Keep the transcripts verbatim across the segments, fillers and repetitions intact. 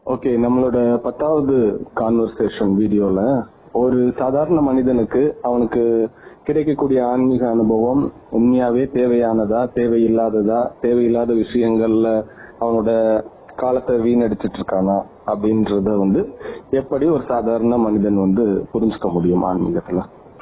Okay, நம்மளோட பத்தாவது conversation வீடியோல ஒரு சாதாரண மனிதனுக்கு அவனுக்கு கிடைக்கக்கூடிய ஆன்மீக அனுபவம் உண்மையாவே தேவையானதா, தேவையில்லாததா, தேவையில்லாத விஷயங்கள்ல அவனோட காலத்தை வீணடிச்சிட்டு இருக்கானா அப்படின்றத வந்து எப்படி ஒரு சாதாரண மனிதன் வந்து புரிஞ்சுக்க முடியும் ஆன்மீகத்துல?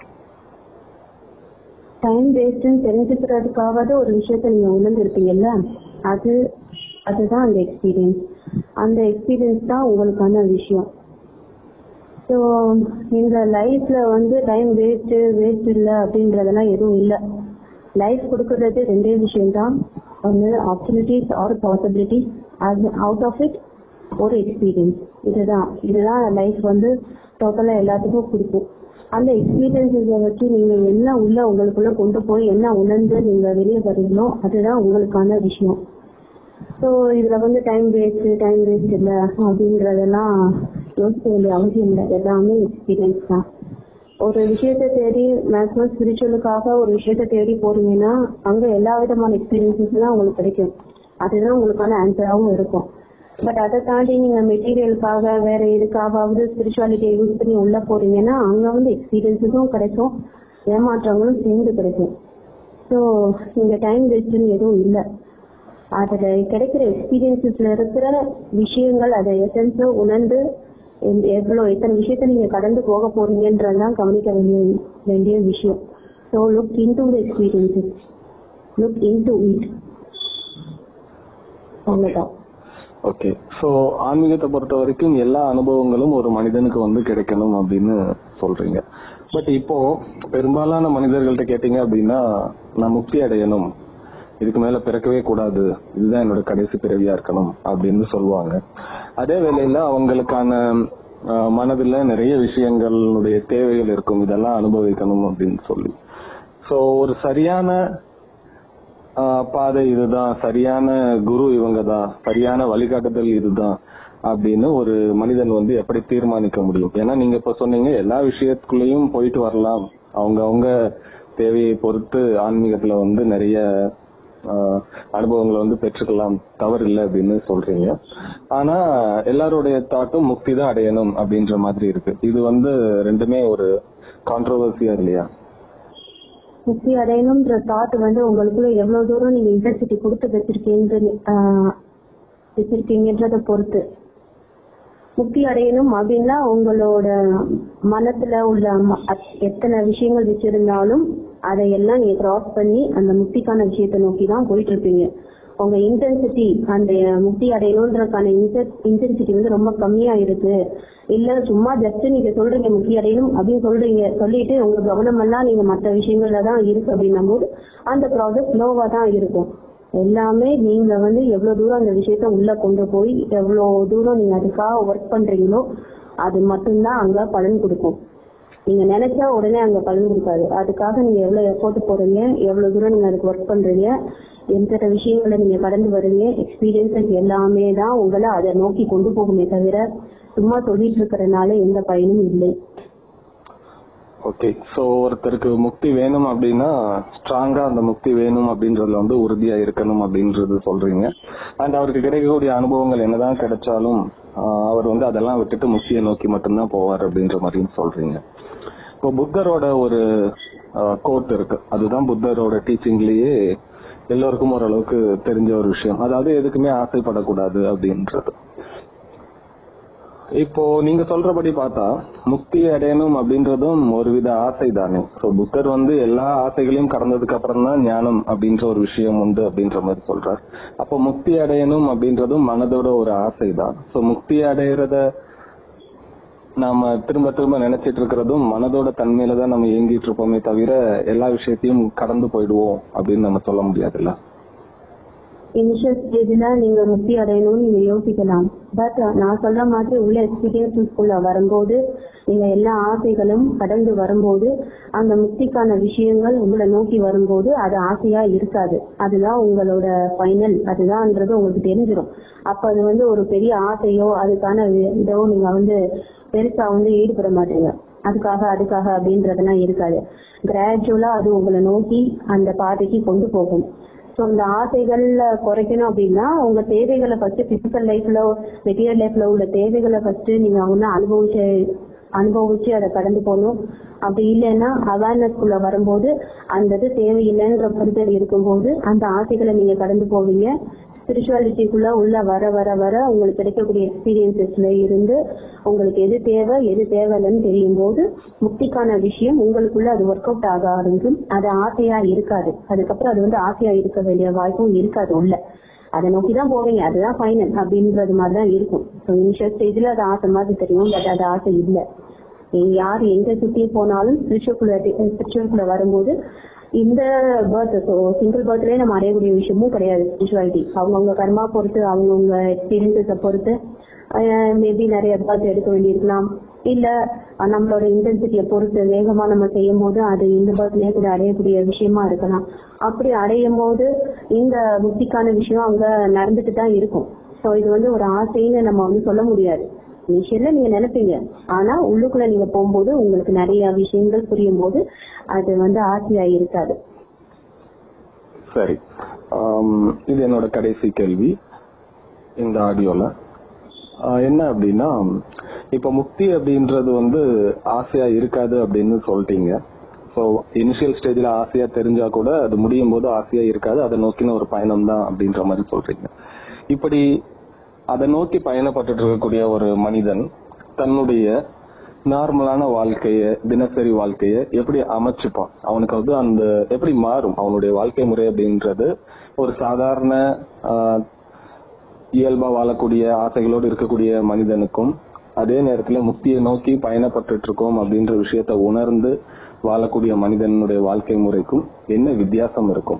டைம் வேஸ்ட்னு தெரிஞ்சுக்கிறதுக்காக ஒரு விஷயத்த நீங்க உணர்ந்திருப்பீங்கல்ல, அது அதுதான் அந்த எக்ஸ்பீரியன்ஸ். அந்த எக்ஸ்பீரியன்ஸ் தான் உங்களுக்கான விஷயம். ஸோ இந்த லைஃப்ல வந்து டைம் வேஸ்ட் வேஸ்ட் இல்லை அப்படின்றதெல்லாம் எதுவும் இல்லை. லைஃப் கொடுக்கறது ரெண்டே விஷயம்தான், ஒன்று ஆப்பர்ச்சுனிட்டிஸ் ஆர் பாசிபிலிட்டிஸ், அது அவுட் ஆஃப் இட் ஒரு எக்ஸ்பீரியன்ஸ். இதுதான் இதுதான் லைஃப் வந்து டோட்டலாக எல்லாத்துக்கும் கொடுக்கும். அந்த எக்ஸ்பீரியன்ஸை வச்சு நீங்க என்ன உள்ள உங்களுக்குள்ள கொண்டு போய் என்ன உணர்ந்து நீங்க வெளியே வரீங்களோ அதுதான் உங்களுக்கான விஷயம். ஸோ இதுல வந்து டைம் வேஸ்ட் டைம் வேஸ்ட் இல்லை அப்படின்றதெல்லாம் யோசிக்க வேண்டிய அவசியம் இல்லை. எல்லாமே எக்ஸ்பீரியன்ஸ் தான். ஒரு விஷயத்த தேடி மேக்ஸிமம் ஸ்பிரிச்சுவலுக்காக ஒரு விஷயத்த தேடி போறீங்கன்னா அங்க எல்லா விதமான எக்ஸ்பீரியன்ஸஸ் தான் உங்களுக்கு கிடைக்கும். அதுதான் உங்களுக்கான ஆன்சராகவும் இருக்கும். பட் அதை தாண்டி நீங்க மெட்டீரியலுக்காக வேற எதுக்காவது ஸ்பிரிச்சுவாலிட்டியை யூஸ் பண்ணி உள்ள போறீங்கன்னா அங்க வந்து எக்ஸ்பீரியன்ஸஸும் கிடைக்கும், ஏமாற்றங்களும் சேர்ந்து கிடைக்கும். ஸோ இங்க டைம் வேஸ்ட்னு எதுவும் இல்லை. அதுல கிடைக்கிற எக்ஸ்பீரியன்ஸஸ்ல இருக்கிற விஷயங்கள் அதை எசன்ஸோ உணர்ந்து எவ்வளவு எத்தனை விஷயத்த நீங்க கடந்து போக போறீங்கன்றதான் கவனிக்க வேண்டிய வேண்டிய விஷயம். So look into the experiences, look into it. அவ்வளவுதான். ஓகே, ஸோ ஆன்மீகத்தை பொறுத்த வரைக்கும் எல்லா அனுபவங்களும் ஒரு மனிதனுக்கு வந்து கிடைக்கணும் அப்படின்னு சொல்றீங்க. பட் இப்போ பெரும்பாலான மனிதர்கள்ட்ட கேட்டீங்க அப்படின்னா, நான் முக்தி அடையணும், இதுக்கு மேல பிறக்கவே கூடாது, இதுதான் என்னோட கடைசி பிறவியா இருக்கணும் அப்படின்னு சொல்லுவாங்க. அதே வேளையில அவங்களுக்கான மனதுல நிறைய விஷயங்களுடைய தேவைகள் இருக்கும், இதெல்லாம் அனுபவிக்கணும் அப்படின்னு சொல்லி. ஸோ ஒரு சரியான பாதை இதுதான், சரியான குரு இவங்க தான், சரியான வழிகாட்டுதல் இதுதான் அப்படின்னு ஒரு மனிதன் வந்து எப்படி தீர்மானிக்க முடியும்? ஏன்னா நீங்க இப்ப சொன்னீங்க எல்லா விஷயத்துக்குள்ளேயும் போயிட்டு வரலாம், அவங்க அவங்க தேவையை பொறுத்து ஆன்மீகத்துல வந்து நிறைய அனுபவங்களை வந்து பெற்றுக்கலாம், தவறு இல்லை அப்படின்னு சொல்றீங்க. ஆனா எல்லாருடைய தாட்டும் முக்தி தான் அடையணும் அப்படின்ற மாதிரி இருக்கு. இது வந்து ரெண்டுமே ஒரு கான்ட்ரோவர்சியா இல்லையா? முக்தி அடையணும்ன்ற தாட் வந்து உங்களுக்குள்ள எவ்வளவு தூரம் நீங்க இன்டென்சிட்டி கொடுத்து வச்சிருக்கீங்க வச்சிருக்கீங்கன்றத பொறுத்து. முக்தி அடையணும் அப்படின்னா உங்களோட மனத்துல உள்ள எத்தனை விஷயங்கள் வச்சிருந்தாலும் அதையெல்லாம் நீங்க கிராஸ் பண்ணி அந்த முக்திக்கான விஷயத்தை நோக்கி தான் போயிட்டு இருப்பீங்க. உங்க இன்டென்சிட்டி அந்த முக்தி அடையணும்ன்றதுக்கான இன்டென்சிட்டி வந்து ரொம்ப கம்மியா இருக்கு, இல்ல சும்மா ஜஸ்ட் நீங்க சொல்றீங்க முக்தி அடையணும் அப்படின்னு சொல்றீங்க, சொல்லிட்டு உங்க கவனம் எல்லாம் நீங்க மற்ற விஷயங்கள்ல தான் இருக்கு அப்படின்னும் போது அந்த ப்ராசஸ் ஸ்லோவா தான் இருக்கும். எல்லாமே நீங்க வந்து எவ்வளவு தூரம் அந்த விஷயத்த உள்ள கொண்டு போய் எவ்வளவு தூரம் நீங்க அதுக்காக ஒர்க் பண்றீங்களோ அது மட்டும்தான் அங்க பலன் கொடுக்கும். நீங்க நினைச்சா உடனே அங்க பலன் கொடுக்காது. அதுக்காக நீங்க எவ்வளவு எஃபோர்ட் போடுறீங்க, எவ்வளவு தூரம் நீங்க அதுக்கு ஒர்க் பண்றீங்க, எந்த விஷயங்களை நீங்க கடந்து வரீங்க, எக்ஸ்பீரியன்ஸ் எல்லாமே தான் உங்களை அதை நோக்கி கொண்டு போகுமே தவிர சும்மா சொல்லிட்டு இருக்கிறதுனால எந்த பயனும் இல்லை. ஓகே, ஸோ ஒருத்தருக்கு முக்தி வேணும் அப்படின்னா ஸ்ட்ராங்கா அந்த முக்தி வேணும் அப்படின்றதுல வந்து உறுதியா இருக்கணும் அப்படின்றது சொல்றீங்க. அண்ட் அவருக்கு கிடைக்கக்கூடிய அனுபவங்கள் என்னதான் கிடைச்சாலும் அவர் வந்து அதெல்லாம் விட்டுட்டு முக்தியை நோக்கி மட்டும்தான் போவார் அப்படின்ற மாதிரியும் சொல்றீங்க. இப்போ புத்தரோட ஒரு கோட் இருக்கு, அதுதான் புத்தரோட டீச்சிங்லயே எல்லோருக்கும் ஓரளவுக்கு தெரிஞ்ச ஒரு விஷயம், அதாவது எதுக்குமே ஆசைப்படக்கூடாது அப்படின்றது. இப்போ நீங்க சொல்றபடி பார்த்தா முக்தி அடையணும் அப்படின்றதும் ஒரு வித ஆசை தானே. ஸோ புத்தர் வந்து எல்லா ஆசைகளையும் கடந்ததுக்கு அப்புறம் தான் ஞானம் அப்படின்ற ஒரு விஷயம் உண்டு அப்படின்ற மாதிரி சொல்றார். அப்போ முக்தி அடையணும் அப்படின்றதும் மனதோட ஒரு ஆசை தான். ஸோ முக்தி அடைகிறத நாம திரும்ப திரும்ப நினைச்சிட்டு இருக்கிறதும் மனதோட தன்மையில தான் நம்ம இயங்கிட்டு இருப்போமே தவிர எல்லா விஷயத்தையும் கடந்து போயிடுவோம் அப்படின்னு நம்ம சொல்ல முடியாதுல்ல. இனிஷியல் ஸ்டேஜ்ல நீங்க முக்தி அடையணும்னு நீங்க யோசிக்கலாம். பட் நான் சொல்ற மாதிரி உள்ள எக்ஸ்பீரியன்ஸ்குள்ள வரும்போது நீங்க எல்லா ஆசைகளும் கடந்து வரும்போது அந்த முக்திக்கான விஷயங்கள் உங்களை நோக்கி வரும்போது அது ஆசையா இருக்காது. அதுதான் உங்களோட ஃபைனல், அதுதான்ன்றது உங்களுக்கு தெரிஞ்சிடும். அப்ப அது வந்து ஒரு பெரிய ஆசையோ அதுக்கான இதோ நீங்க வந்து பெருசா வந்து ஈடுபட மாட்டீங்க. அதுக்காக அதுக்காக அப்படின்றதெல்லாம் இருக்காது. கிராஜுவலா அது உங்களை நோக்கி அந்த பாதைக்கு கொண்டு போகும். ஸோ இந்த ஆசைகள்ல குறைக்கணும் அப்படின்னா உங்க தேவைகளை ஃபர்ஸ்ட் பிசிக்கல் லைஃப்ல மெட்டீரியல் லைஃப்ல உள்ள தேவைகளை ஃபர்ஸ்ட் நீங்க அவங்க அனுபவிச்சு அனுபவிச்சு அதை கடந்து போகணும். அப்படி இல்லைன்னா அவேர்னஸ்குள்ள வரும்போது அந்த இது தேவையில்லைன்ற புரிதல் இருக்கும்போது அந்த ஆசைகளை நீங்க கடந்து போவீங்க. ஸ்பிரிச்சுவாலிட்டிக்குள்ள உள்ள வர வர வர உங்களுக்கு கிடைக்கக்கூடிய எக்ஸ்பீரியன்சஸ்ல இருந்து உங்களுக்கு எது தேவை எது தேவையில்லைன்னு தெரியும் போது முக்திக்கான விஷயம் உங்களுக்குள்ள அது ஒர்க் அவுட் ஆக ஆரம்பிக்கும். அது ஆசையா இருக்காது. அதுக்கப்புறம் அது வந்து ஆசையா இருக்க வேண்டிய வாய்ப்பும் இருக்காது. உள்ள அதை நோக்கிதான் போவீங்க. அதுதான் ஃபைனல் அப்படின்றது மாதிரிதான் இருக்கும். ஸோ இனிஷியல் ஸ்டேஜ்ல அது ஆசை மாதிரி தெரியும். பட் அது ஆசை இல்லை. யார் எங்க சுத்தி போனாலும் ஸ்பிரிச்சுவல் ஸ்பிரிச்சுவல்குள்ள வரும்போது இந்த பர்த் சிங்கிள் பர்த்லயே நம்ம அடையக்கூடிய விஷயமும் கிடையாது. ஸ்பிரிச்சுவாலிட்டி அவங்கவுங்க கர்மா பொறுத்து அவங்கவுங்க எக்ஸ்பீரியன்ஸை பொறுத்து மேபி நிறைய பர்த் எடுக்க வேண்டியிருக்கலாம். இல்ல நம்மளோட இன்டென்சிட்டியை பொறுத்து வேகமா நம்ம செய்யும் போது அது இந்த பர்த்லயே கூட அடையக்கூடிய விஷயமா இருக்கலாம். அப்படி அடையும் போது இந்த முக்திக்கான விஷயம் அங்க நடந்துட்டு தான் இருக்கும். ஸோ இது வந்து ஒரு ஆசைன்னு நம்ம வந்து சொல்ல முடியாது. விஷயம்ல நீங்க நினைப்பீங்க, ஆனா உள்ளுக்குள்ள நீங்க போகும்போது உங்களுக்கு நிறைய விஷயங்கள் புரியும் போது அது வந்து ஆசையா இருக்காது. சரி, இது என்னோட கடைசி கேள்வி இந்த ஆடியோல. என்ன அப்படின்னா, இப்ப முக்தி அப்படின்றது வந்து ஆசையா இருக்காது அப்படின்னு சொல்லிட்டீங்க. ஸோ இனிஷியல் ஸ்டேஜ்ல ஆசையா தெரிஞ்சா கூட அது முடியும் போது ஆசையா இருக்காது, அதை நோக்கின ஒரு பயணம் தான் அப்படின்ற மாதிரி சொல்றீங்க. இப்படி அதை நோக்கி பயணப்பட்டு இருக்கக்கூடிய ஒரு மனிதன் தன்னுடைய நார்மலான வாழ்க்கைய தினசரி வாழ்க்கைய எப்படி அமைச்சுப்பான்? அவனுக்கு வந்து அந்த எப்படி மாறும் அவனுடைய வாழ்க்கை முறை அப்படின்றது? ஒரு சாதாரண இயல்பா வாழக்கூடிய ஆசைகளோடு இருக்கக்கூடிய மனிதனுக்கும் அதே நேரத்துல முக்தியை நோக்கி பயணப்பட்டு இருக்கோம் அப்படின்ற விஷயத்த உணர்ந்து வாழக்கூடிய மனிதனுடைய வாழ்க்கை முறைக்கும் என்ன வித்தியாசம் இருக்கும்?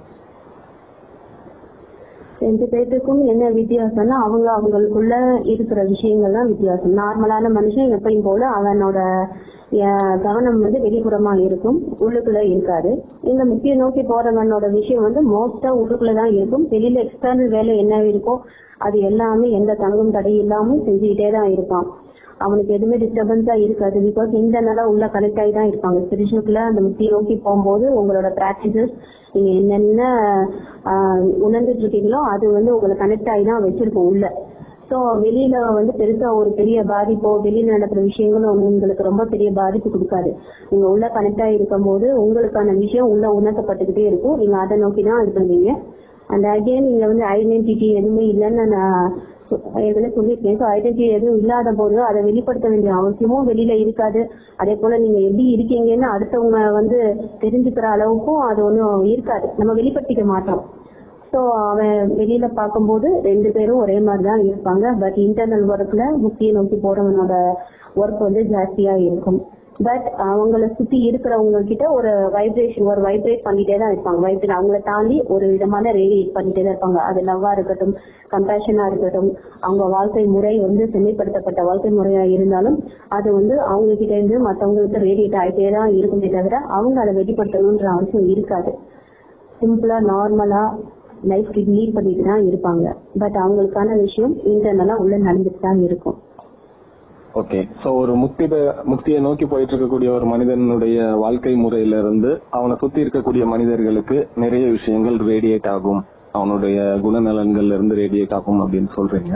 ரெண்டு பேருக்கும் என்ன வித்தியாசம்னா அவங்க அவங்களுக்குள்ள இருக்கிற விஷயங்கள் தான் வித்தியாசம். நார்மலான மனுஷன் எப்பயும் போல அவனோட கவனம் வந்து வெளிப்புறமா இருக்கும், உள்ளுக்குள்ள இருக்காது. இந்த முக்கிய நோக்கி போறவனோட விஷயம் வந்து மோஸ்டா உள்ளுக்குள்ளதான் இருக்கும். வெளியில எக்ஸ்டர்னல் வேலை என்ன இருக்கோ அது எல்லாமே எந்த தங்கும் தடை இல்லாம செஞ்சுக்கிட்டே தான் இருப்பான். அவனுக்கு எதுவுமே டிஸ்டர்பன்ஸா இருக்காது. பிகாஸ் இந்த நல்லா உள்ள கனெக்ட் ஆகி தான் இருப்பாங்க. ஸ்பிரிச்சுவல்ல அந்த முக்கிய நோக்கி போகும்போது உங்களோட பிராக்டிசஸ் நீங்க என்னென்ன உணர்ந்துட்டு இருக்கீங்களோ அது வந்து உங்களை கனெக்ட் ஆகி தான் வச்சிருக்கோம் உள்ள. ஸோ வெளியில வந்து பெருசா ஒரு பெரிய பாதிப்போ வெளியில நடக்கிற விஷயங்களும் உங்களுக்கு ரொம்ப பெரிய பாதிப்பு கொடுக்காது. நீங்க உள்ள கனெக்ட் ஆகி இருக்கும் போது உங்களுக்கான விஷயம் உள்ள உணர்த்தப்பட்டுக்கிட்டே இருக்கும். நீங்க அதை நோக்கி தான் இது பண்ணுவீங்க. அந்த அகைன் நீங்க வந்து ஐடென்டிட்டி எதுவுமே இல்லைன்னு நான் ஏற்கனவே சொல்லியிருக்கேன். ஸோ ஐடென்டிட்டி எதுவும் இல்லாத போது அதை வெளிப்படுத்த வேண்டிய அவசியமும் வெளியில இருக்காது. அதே போல நீங்க எப்படி இருக்கீங்கன்னு அடுத்தவங்க வந்து தெரிஞ்சுக்கிற அளவுக்கும் அது ஒன்றும் இருக்காது. நம்ம வெளிப்படுத்திக்க மாட்டோம். ஸோ அவன் வெளியில பார்க்கும்போது ரெண்டு பேரும் ஒரே மாதிரி தான் இருப்பாங்க. பட் இன்டர்னல் ஒர்க்ல முக்கிய நோக்கி போறவனோட ஒர்க் வந்து ஜாஸ்தியா இருக்கும். பட் அவங்கள சுத்தி இருக்கிறவங்க கிட்ட ஒரு வைப்ரேஷன் ஒரு வைப்ரேட் பண்ணிட்டே தான் இருப்பாங்க. வைப்ரேட் அவங்கள தாண்டி ஒரு விதமான ரேடியேட் பண்ணிட்டே தான் இருப்பாங்க. அது லவ்வா இருக்கட்டும், கம்பேஷனா இருக்கட்டும், அவங்க வாழ்க்கை முறை வந்து செம்மைப்படுத்தப்பட்ட வாழ்க்கை முறையா இருந்தாலும் அது வந்து அவங்க கிட்ட இருந்து மற்றவங்களுக்கு ரேடியேட் ஆகிட்டே தான் இருக்குமே தவிர அவங்க அதை வெளிப்படுத்தணும்ன்ற அவசியம் இருக்காது. சிம்பிளா நார்மலா லைஃப் லீட் பண்ணிட்டு தான் இருப்பாங்க. பட் அவங்களுக்கான விஷயம் இன்டர்னலா உள்ள நடந்துட்டு தான் இருக்கும். ஓகே, சோ ஒரு முக்தி முக்தியை நோக்கி போயிட்டு இருக்கக்கூடிய ஒரு மனிதனுடைய வாழ்க்கை முறையில இருந்து அவனை சுத்தி இருக்கக்கூடிய மனிதர்களுக்கு நிறைய விஷயங்கள் ரேடியேட் ஆகும், அவனுடைய குணநலன்கள்ல இருந்து ரேடியேட் ஆகும் அப்படின்னு சொல்றீங்க.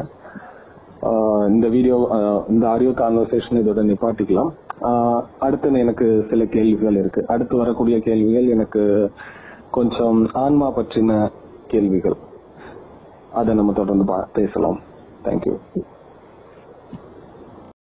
இந்த வீடியோ இந்த ஆடியோ கான்வர்சேஷன் இதோட நிப்பாட்டிக்கலாம். அடுத்து எனக்கு சில கேள்விகள் இருக்கு. அடுத்து வரக்கூடிய கேள்விகள் எனக்கு கொஞ்சம் ஆன்மா பற்றின கேள்விகள். அதை நம்ம தொடர்ந்து பேசலாம். தேங்க்யூ.